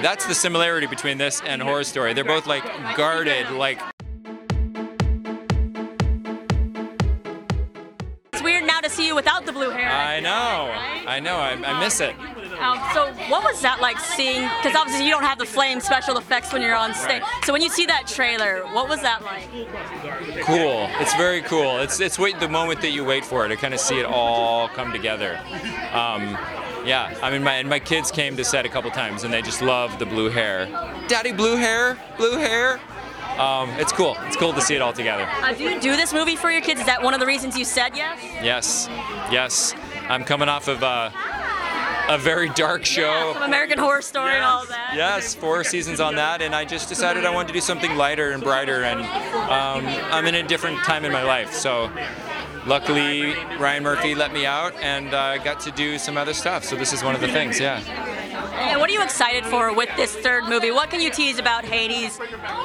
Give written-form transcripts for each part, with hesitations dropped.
That's the similarity between this and Horror Story. They're both like guarded, like. It's weird now to see you without the blue hair. I know, I miss it. So what was that like seeing, because obviously you don't have the flame special effects when you're on stage. So when you see that trailer, what was that like? Cool. It's very cool. It's the moment that you wait for it to kind of see it all come together. Yeah, I mean, my kids came to set a couple times and they just love the blue hair. Daddy, blue hair, blue hair. It's cool. It's cool to see it all together. Do you do this movie for your kids? Is that one of the reasons you said yes? Yes. I'm coming off of a very dark show. From American Horror Story and all that. Yes, 4 seasons on that, and I just decided I wanted to do something lighter and brighter, and I'm in a different time in my life, so luckily Ryan Murphy let me out and got to do some other stuff, so this is one of the things, yeah. And what are you excited for with this third movie? What can you tease about Hades?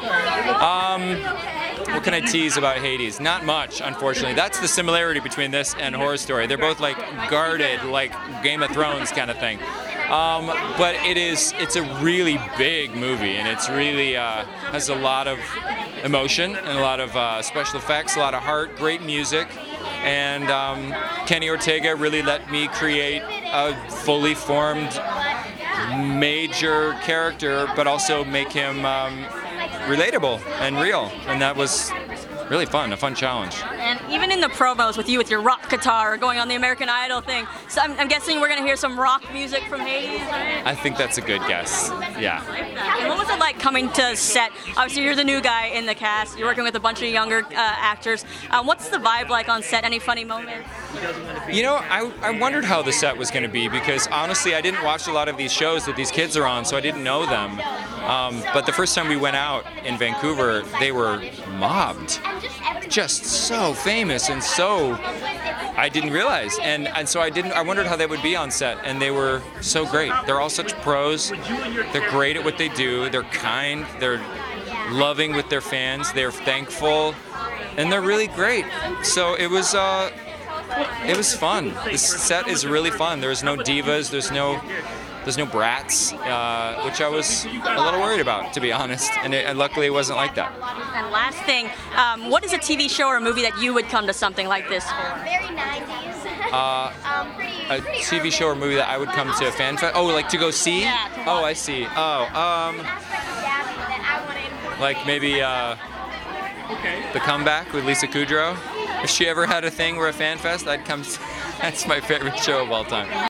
What can I tease about Hades? Not much, unfortunately. That's the similarity between this and Horror Story. They're both like guarded, like Game of Thrones kind of thing. But it's a really big movie, and it's really has a lot of emotion and a lot of special effects, a lot of heart, great music. And Kenny Ortega really let me create a fully formed major character, but also make him relatable and real, and that was really fun, a fun challenge. And even in the promos with you with your rock guitar going on the American Idol thing, so I'm guessing we're going to hear some rock music from Hades, right? I think that's a good guess, yeah. And what was it like coming to set? Obviously you're the new guy in the cast, you're working with a bunch of younger actors. What's the vibe like on set? Any funny moments? You know, I wondered how the set was going to be, because honestly I didn't watch a lot of these shows that these kids are on, so I didn't know them. But the first time we went out in Vancouver, they were mobbed. Just so famous, and so I didn't realize, and so I wondered how they would be on set, and they were so great. They're all such pros. They're great at what they do. They're kind. They're loving with their fans. They're thankful, and they're really great. So it was fun. This set is really fun. There's no divas. There's no brats, which I was a little worried about, to be honest, and luckily it wasn't like that. And last thing, what is a TV show or a movie that you would come to something like this for? Very 90s. A TV show or movie that I would come to a fan fest? Oh, like to go see? Yeah. Oh, I see. Like maybe The Comeback with Lisa Kudrow. If she ever had a thing or a fan fest, I'd come. That's my favorite show of all time.